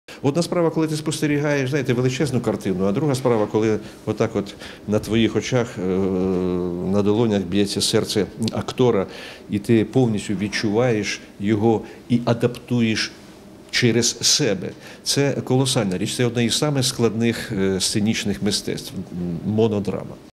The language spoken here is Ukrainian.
Одна справа, коли ти спостерігаєш, знаєте, величезну картину, а друга справа, коли отак от на твоїх очах, на долонях б'ється серце актора, і ти повністю відчуваєш його і адаптуєш через себе. Це колосальна річ, це одне із самих складних сценічних мистецтв – монодрама.